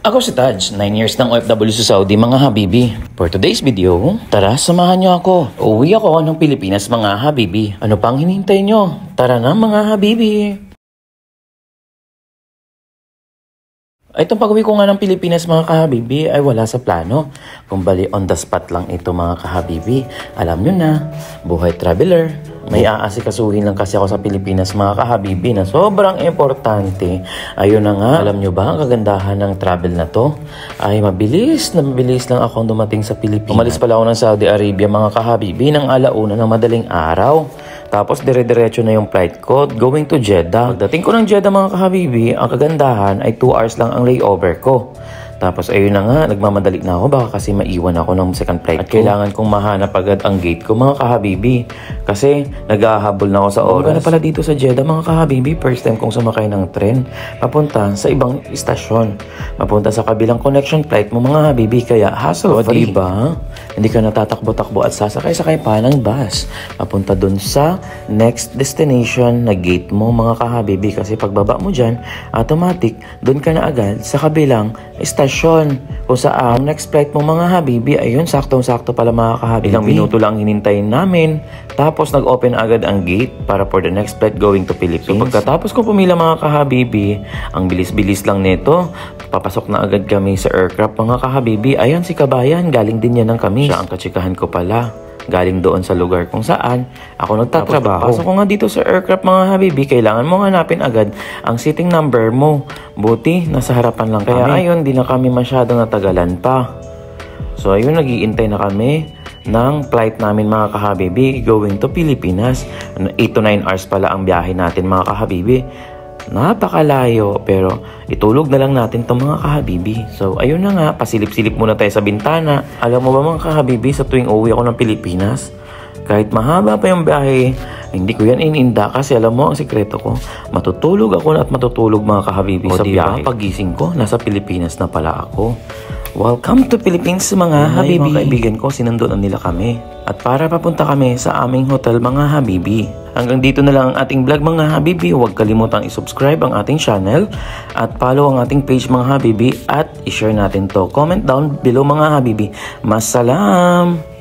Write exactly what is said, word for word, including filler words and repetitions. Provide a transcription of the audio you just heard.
Ako si Taj, nine years ng O F W sa Saudi mga habibi. For today's video, tara samahan niyo ako. Uuwi ako ng Pilipinas mga habibi. Ano pang hinihintay niyo? Tara na mga habibi. Itong pag-uwi ko nga ng Pilipinas mga kahabibi ay wala sa plano. Kumbali on the spot lang ito mga kahabibi. Alam nyo na, buhay traveler. May aasikasuhin lang kasi ako sa Pilipinas mga kahabibi na sobrang importante. Ayun na nga, alam nyo ba ang kagandahan ng travel na to? Ay mabilis na mabilis lang ako dumating sa Pilipinas. Umalis pala ako ng Saudi Arabia mga kahabibi ng alauna ng madaling araw. Tapos dire-diretso na yung flight ko going to Jeddah. Pagdating ko ng Jeddah mga kahabibi, ang kagandahan ay two hours lang ang layover ko. Tapos ayun na nga, nagmamadali na ako baka kasi maiwan ako ng second flight ko. At kailangan kong mahanap agad ang gate ko mga kahabibi. Kasi naghahabol na ako sa oras. Wala pala dito sa Jeddah mga kahabibi. First time kong sumakay ng tren papunta sa ibang istasyon. Papunta sa kabilang connection flight mo mga habibi. Kaya hassle free. Diba? Hindi ka natatakbo-takbo at sasakay-sakay pa ng bus. Papunta dun sa next destination na gate mo mga kahabibi. Kasi pagbaba mo dyan, automatic, dun ka na agad sa kabilang istasyon. Kung saan next flight mo mga habibi, ayun, saktong-sakto pala mga kahabibi. Ilang minuto lang hinintayin namin. Tapos nag-open agad ang gate para for the next flight going to Philippines. So pagkatapos ko pumila mga kahabibi, ang bilis-bilis lang nito. Papasok na agad kami sa aircraft mga kahabibi. Ayan si Kabayan, galing din yan ng kami. Siya ang katsikahan ko pala. Galing doon sa lugar kung saan ako nagtatrabaho. Pasok ko nga dito sa aircraft mga habibi, kailangan mo hanapin agad ang seating number mo. Buti, nasa harapan lang kami. Kaya ayun, di na kami masyadong natagalan pa. So ayun, nag-iintay na kami ng flight namin mga kahabibi going to Pilipinas. eight to nine hours pala ang biyahe natin mga kahabibi. Napakalayo, pero itulog na lang natin itong mga kahabibi. So ayun na nga, pasilip-silip muna tayo sa bintana. Alam mo ba mga kahabibi, sa tuwing uwi ako ng Pilipinas, kahit mahaba pa yung biyahe, hindi ko yan ininda kasi alam mo ang sikreto ko, matutulog ako at matutulog mga kahabibi o, sa diba? Biyahe. Pagising ko, nasa Pilipinas na pala ako. Welcome to Philippines mga habibi. Mga kaibigan ko, sinundo na nila kami. At para papunta kami sa aming hotel mga habibi. Hanggang dito na lang ang ating vlog mga habibi. Huwag kalimutang i-subscribe ang ating channel at follow ang ating page mga habibi at i-share natin to. Comment down below mga habibi. Masalam!